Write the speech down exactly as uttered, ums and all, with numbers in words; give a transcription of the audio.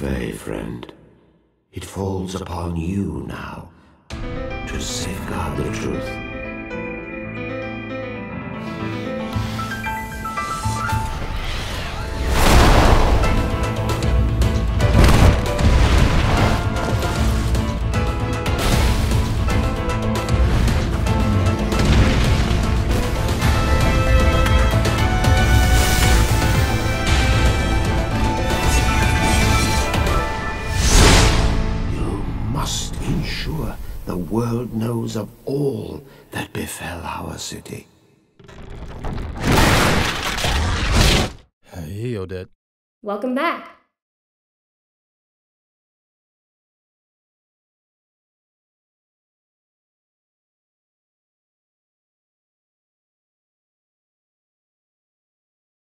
convey, friend. It falls upon you now to safeguard the truth. Must ensure the world knows of all that befell our city. Hey, Odette. Welcome back.